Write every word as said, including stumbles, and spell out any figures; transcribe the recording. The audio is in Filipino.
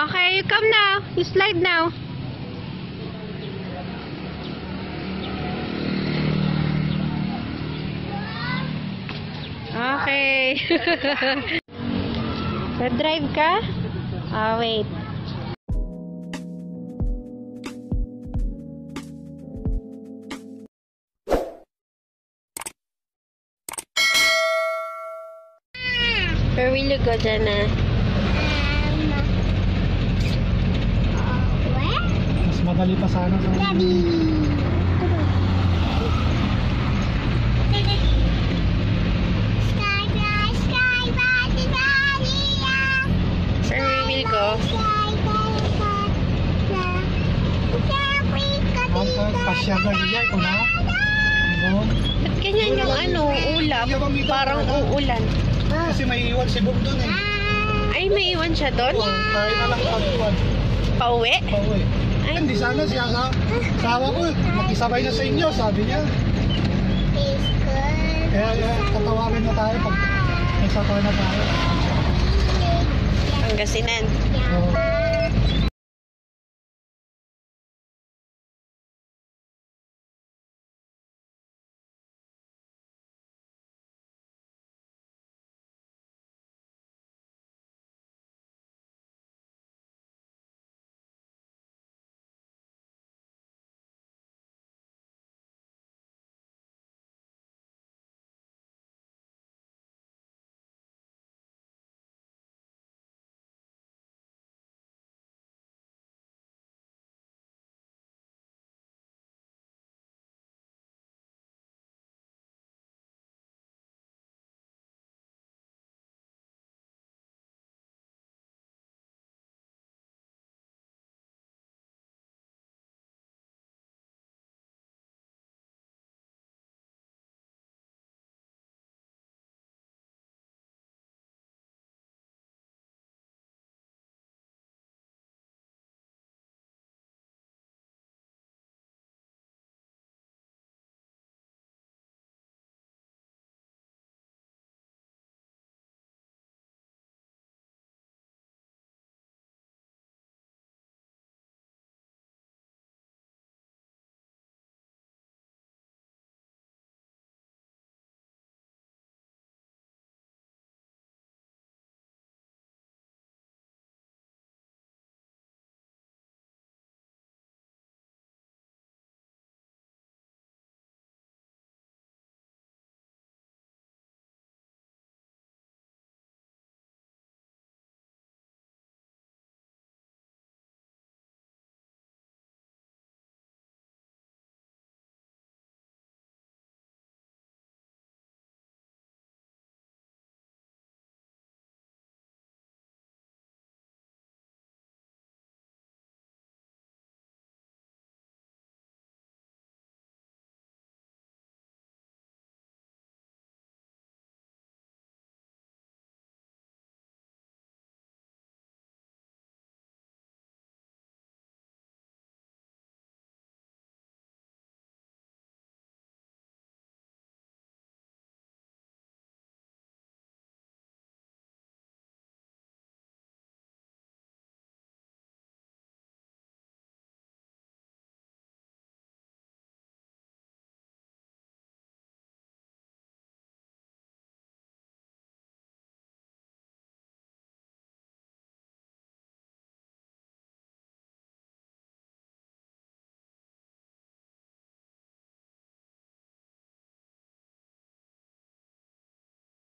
Okay, you come now. You slide now. Okay. Nag-drive ka? Ah, wait. Where will you go, Jana? Mas madali pa sana sa Daddy. Sky, sky, sky, buddy, buddy, yeah. Where we will go? Sky, sky, sky, sky. ang pasyagan niya ko na. No? Ba't ganyan yung ano, ulap? Parang uulan. Kasi may iwan si Bob doon eh. Ay, may iwan siya doon? Oo, kaya na lang pag-iwan. Pauwi? Pauwi. Ay. Hindi sana siya sa sawa ko eh. Makisabay na sa inyo, sabi niya. Kaya yeah, tatawarin na tayo pag may sakay na tayo. Pangasinan. Oo.